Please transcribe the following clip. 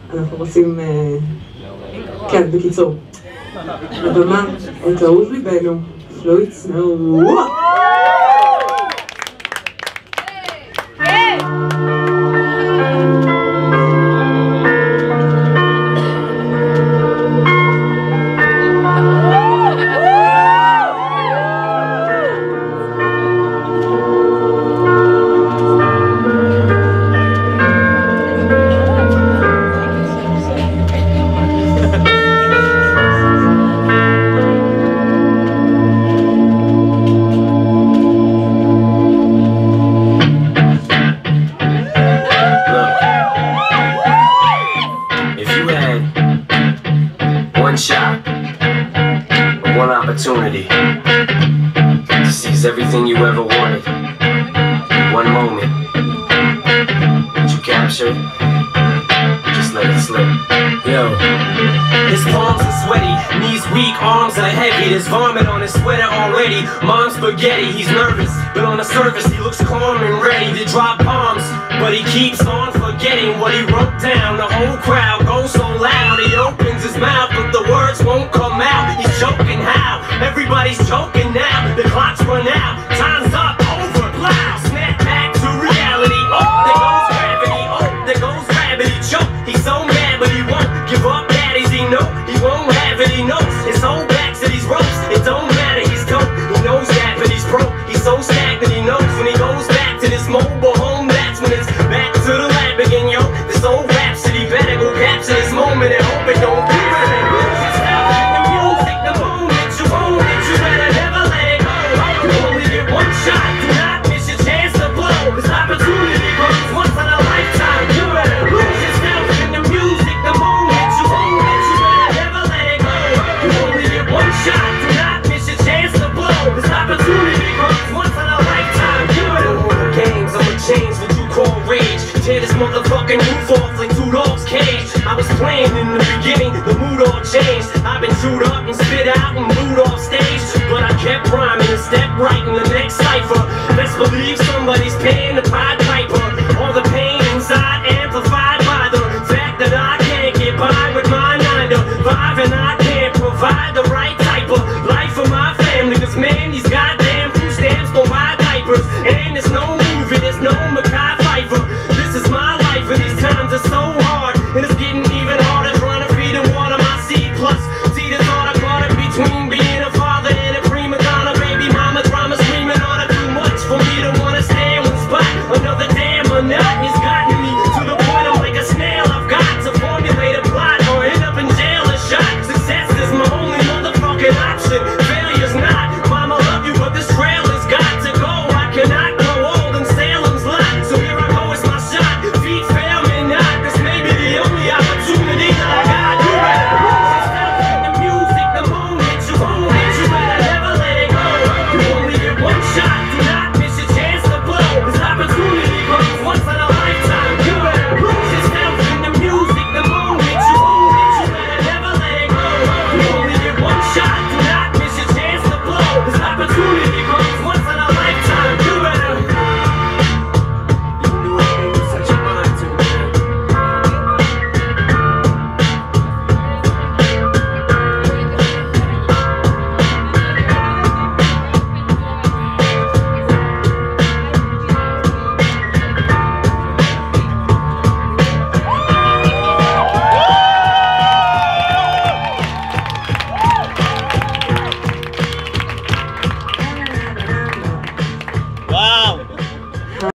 אנחנו רוצים... כן, בקיצור. לבמה, את אהוב ליבנו, פלויד סנואו. One shot, one opportunity to seize everything you ever wanted. One moment that you captured, just let it slip. Yo, his palms are sweaty, knees weak, arms are heavy. There's vomit on his sweater already. Mom's spaghetti, he's nervous, but on the surface he looks calm and ready to drop bombs. But he keeps on forgetting what he wrote down. The whole crowd goes so loud, he opens his mouth, but the words won't come out. He's choking how? Everybody's choking now. The clock's run out, time's up, over, plow. Snap back to reality. Oh, there goes gravity. Oh, there goes gravity. Choke. He's so mad, but he won't give up. Daddies, he know he won't have it. He knows his whole back to these ropes. It don't matter. He's dope. He knows that, but he's broke. He's so stagnant. He knows when he goes back to this mobile home. That's when it's back to the lab again, yo. This old rhapsody better go capture this moment and hope it don't be ready. Tear this motherfucking roof off like two dogs' cage. I was playing in the beginning, the mood all changed. I've been chewed up and spit out and moved off stage, but I kept rhyming and stepped right in the next cipher.